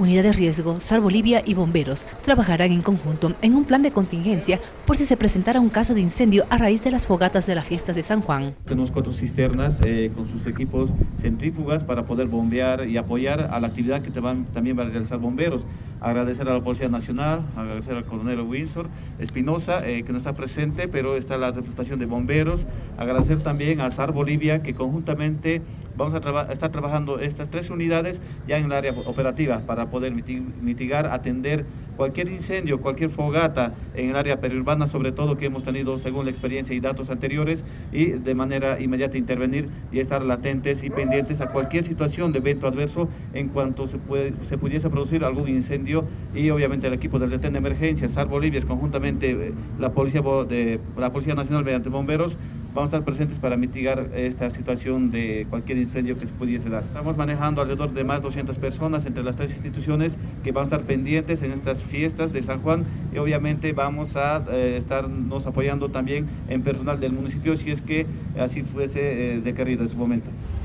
Unidad de Riesgo, SAR Bolivia y bomberos trabajarán en conjunto en un plan de contingencia por si se presentara un caso de incendio a raíz de las fogatas de las fiestas de San Juan. Tenemos 4 cisternas con sus equipos centrífugas para poder bombear y apoyar a la actividad que también van a realizar bomberos. Agradecer a la Policía Nacional, agradecer al coronel Windsor Espinosa, que no está presente, pero está la representación de bomberos. Agradecer también a SAR Bolivia, que conjuntamente vamos a estar trabajando estas 3 unidades ya en el área operativa para poder mitigar, atender cualquier incendio, cualquier fogata en el área periurbana, sobre todo que hemos tenido según la experiencia y datos anteriores, y de manera inmediata intervenir y estar latentes y pendientes a cualquier situación de evento adverso en cuanto se pudiese producir algún incendio. Y obviamente el equipo del retén de emergencia, SAR Bolivia, conjuntamente la Policía Nacional mediante bomberos, vamos a estar presentes para mitigar esta situación de cualquier incendio que se pudiese dar. Estamos manejando alrededor de más de 200 personas entre las 3 instituciones que van a estar pendientes en estas fiestas de San Juan, y obviamente vamos a estarnos apoyando también en personal del municipio si es que así fuese requerido en su momento.